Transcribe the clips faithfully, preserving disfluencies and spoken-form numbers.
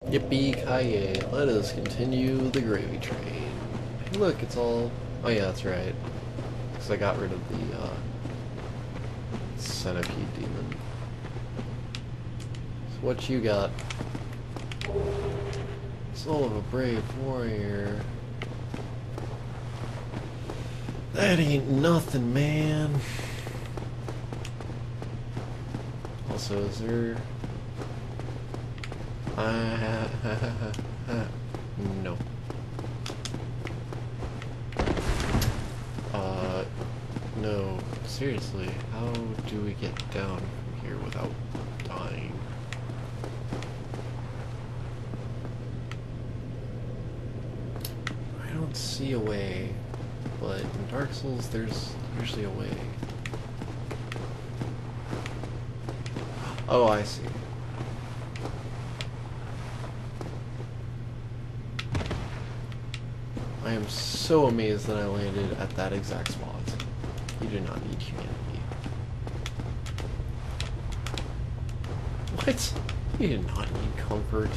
Yippee-ki-yay, let us continue the gravy train. Hey look, it's all... Oh yeah, that's right. Because I got rid of the, uh... centipede demon. So what you got? Soul of a brave warrior. That ain't nothing, man. Also, is there... Uh, no. Uh, no. Seriously, how do we get down from here without dying? I don't see a way, but in Dark Souls there's usually a way. Oh, I see. I am so amazed that I landed at that exact spot. You do not need humanity. What? You do not need comfort.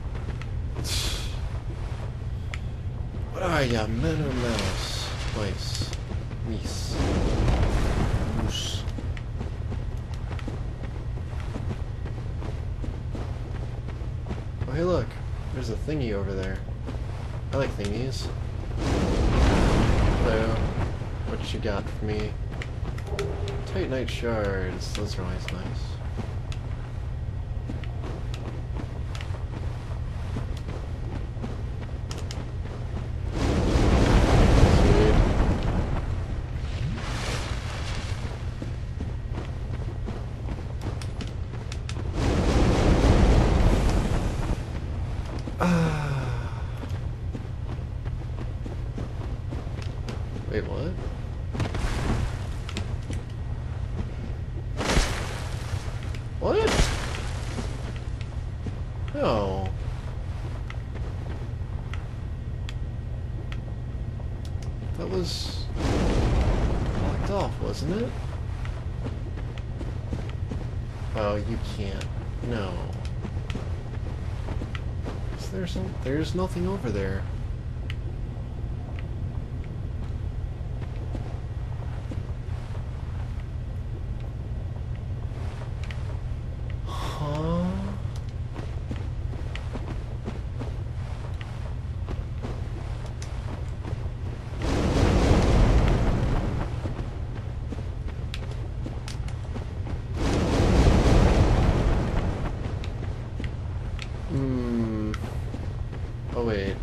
What are ya, men or mouse? Mice. Meese. Moose. Oh hey look, there's a thingy over there. I like thingies. Hello. What you got for me? Titanite shards. Those are always nice. Sweet. Ah. Wait, what? What? No. That was locked off, wasn't it? Oh, you can't. No. Is there some? There's nothing over there. Hmm. Oh wait.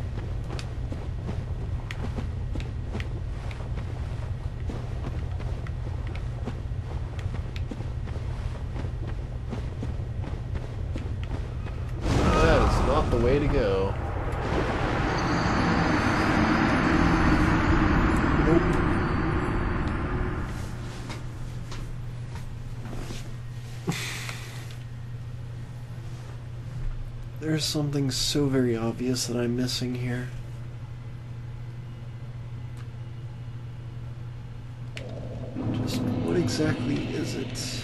That is not the way to go. Nope. There's something so very obvious that I'm missing here. Just what exactly is it?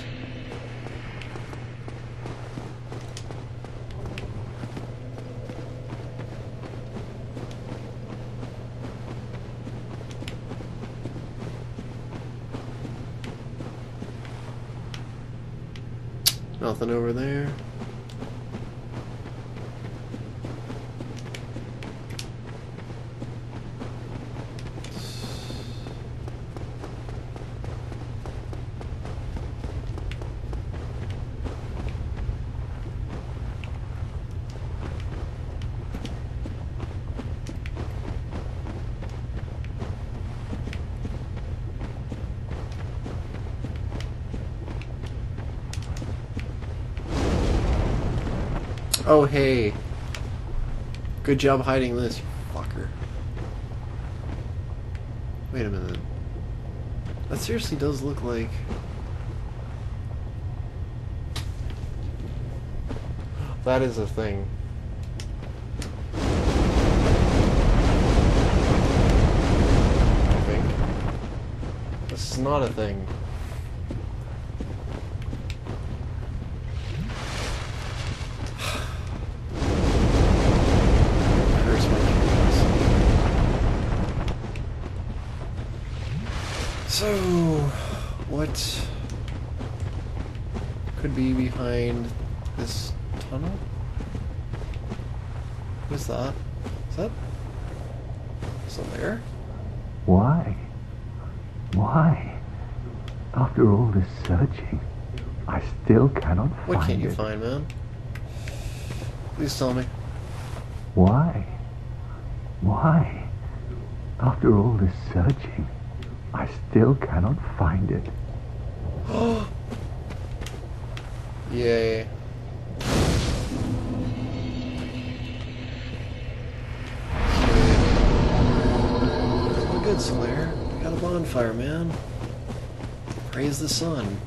Nothing over there. Oh, hey. Good job hiding this, you fucker. Wait a minute. That seriously does look like... That is a thing. I think. This is not a thing. So, what could be behind this tunnel? Who's that? Is that something there? Why? Why? After all this searching, I still cannot find it. What can't you find, man? Please tell me. Why? Why? After all this searching, I still cannot find it. Yay. Well, good, Slayer. We got a bonfire, man. Praise the sun.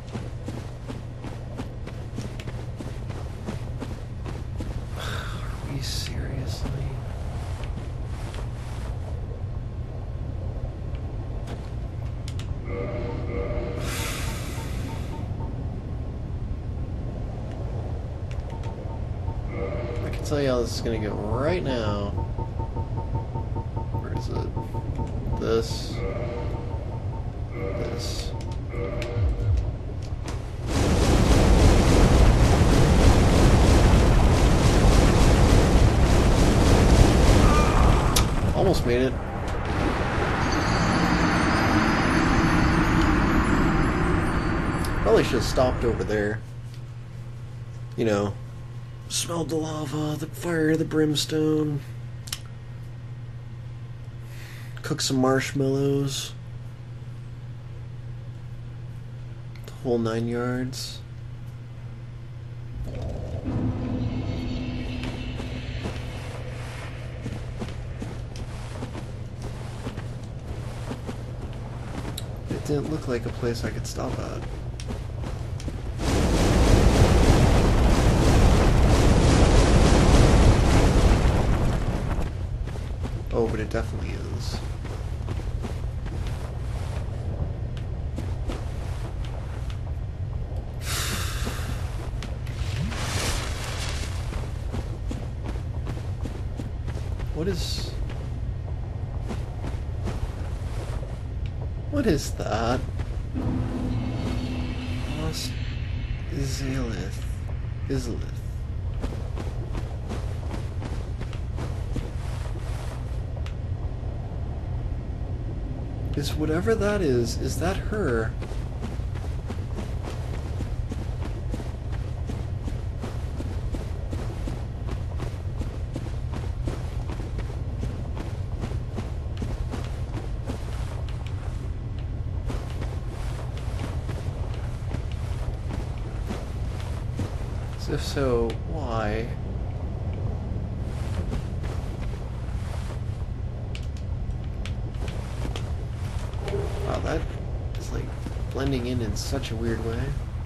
Are we seriously? I can tell you how this is gonna go right now. Where is it? This. This. Almost made it. Probably should have stopped over there. You know, smelled the lava, the fire, the brimstone. Cook some marshmallows. The whole nine yards. It didn't look like a place I could stop at. Oh, but it definitely is. What is... What is that? Lost Izalith. Izalith. Is whatever that is, is that her? If so, why? Wow, that is like blending in in such a weird way.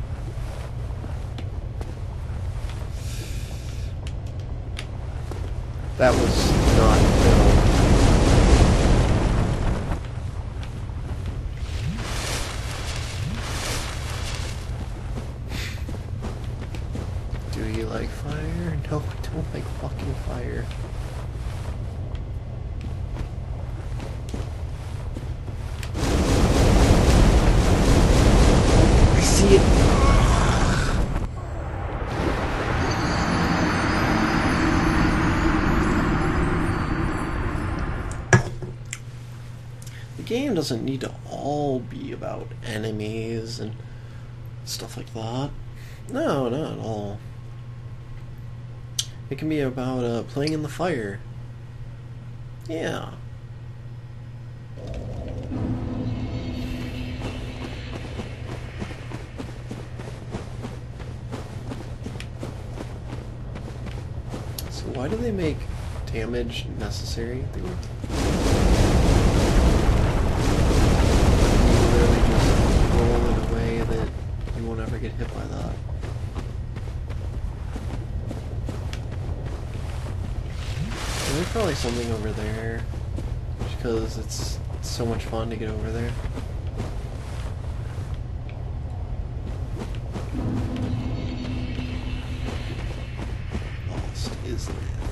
That was not filmed. Do you like fire? No, I don't like fucking fire. I see it. The game doesn't need to all be about enemies and stuff like that. No, not at all. It can be about uh, playing in the fire. Yeah. So why do they make damage necessary? They would... You literally just roll in a way that you won't ever get hit by that. There's probably something over there, because it's so much fun to get over there. Lost Izalith.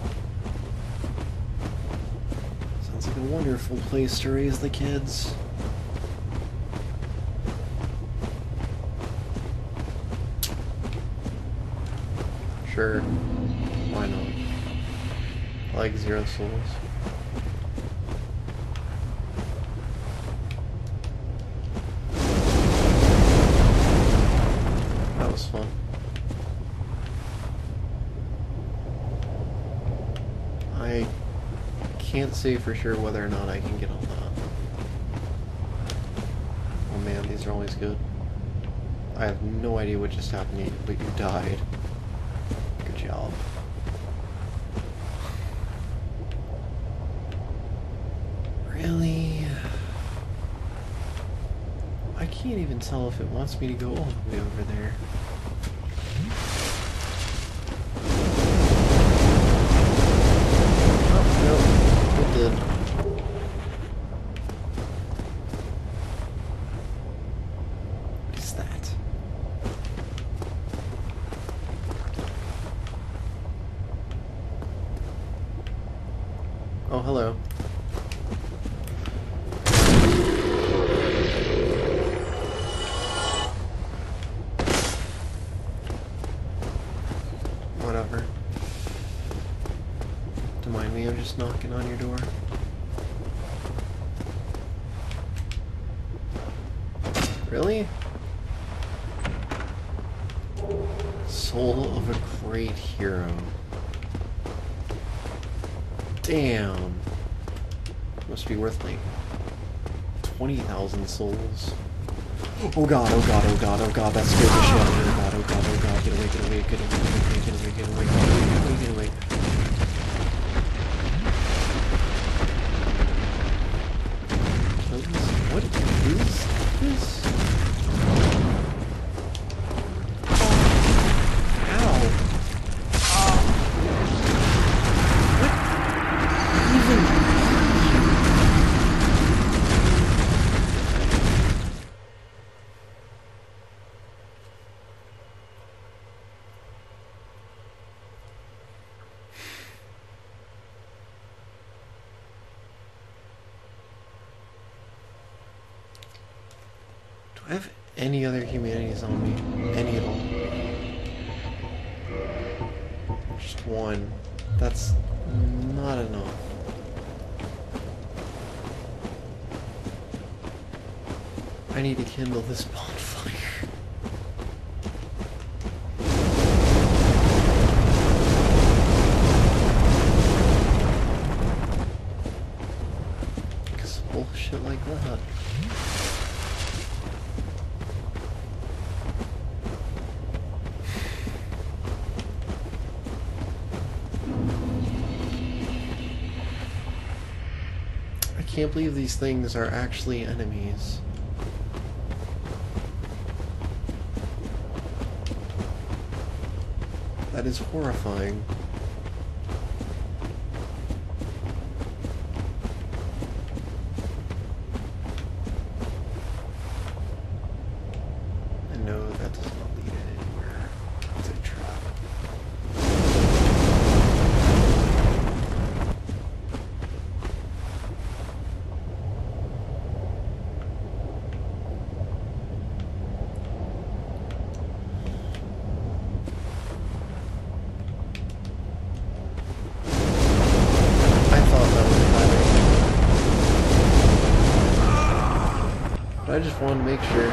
Sounds like a wonderful place to raise the kids. Sure. Why not? I like zero souls. That was fun. I can't say for sure whether or not I can get on that. Oh man, these are always good. I have no idea what just happened to you, but you died. Good job. Really? I can't even tell if it wants me to go all the way over there. Oh, no, it did. What is that? Oh, hello. Whatever. Don't mind me, I'm just knocking on your door. Really? Soul of a great hero. Damn. Must be worth like twenty thousand souls. Oh god, oh god, oh god, oh god, that scared the shit out of me. Oh god, oh god, oh god, get away, get away, get away, get away, get away, get away, get away, get away, get away. What is this? Ow. What even? Do I have any other humanities on me? Any at all? Just one. That's not enough. I need to kindle this bonfire. Because bullshit like that. I can't believe these things are actually enemies. That is horrifying. And no, that does not lead anywhere. It's a trap. But I just wanted to make sure.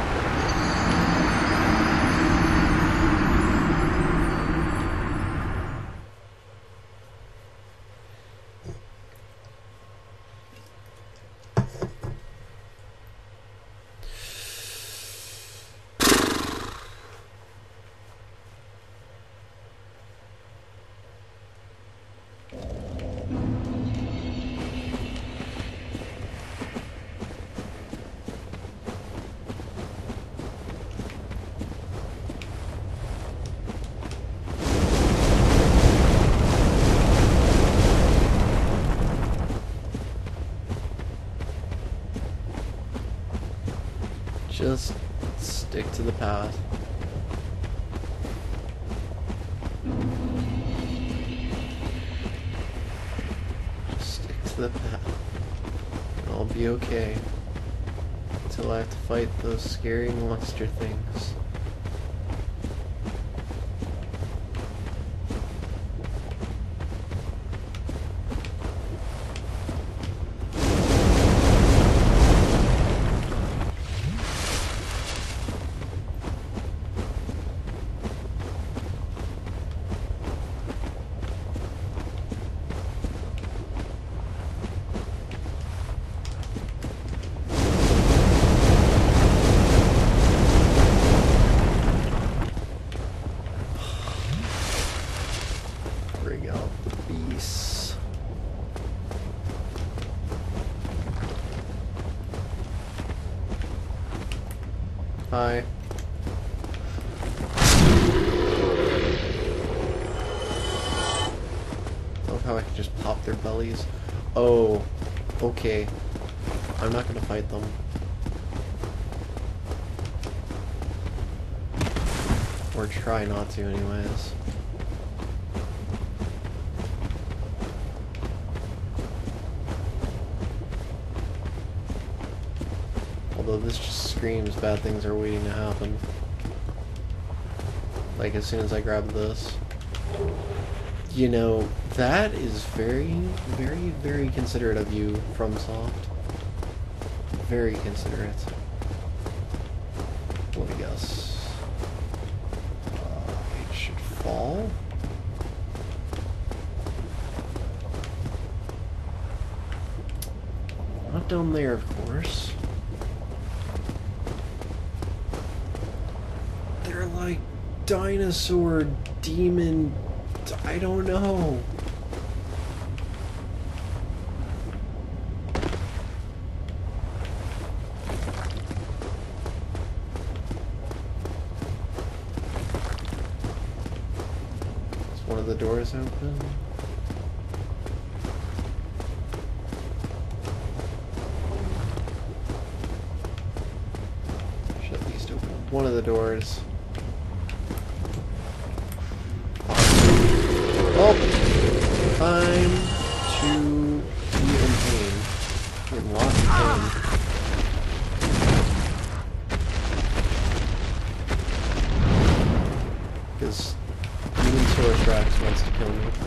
Just stick to the path. Just stick to the path. And I'll be okay. Until I have to fight those scary monster things. bring out the beasts. Hi. I love how I can just pop their bellies. Oh, okay. I'm not gonna fight them. Or try not to, anyways. Although this just screams bad things are waiting to happen. Like, as soon as I grab this. You know, that is very, very, very considerate of you, FromSoft. Very considerate. Let me guess. Uh, it should fall? Not down there, of course. They're like dinosaur, demon, I don't know. Is one of the doors open? Should at least open one of the doors. Oh! Time to be in pain. In lots of pain. Because even Rawrzaur wants to kill me.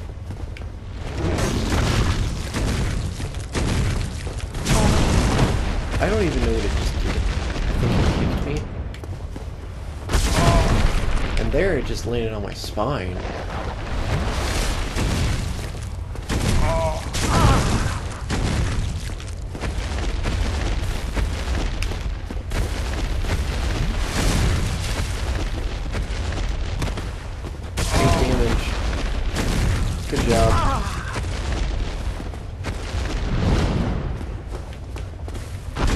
I don't even know what it just did. I think it kicked me. And there it just landed on my spine. Good job.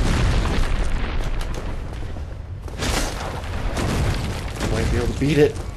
I might be able to beat it.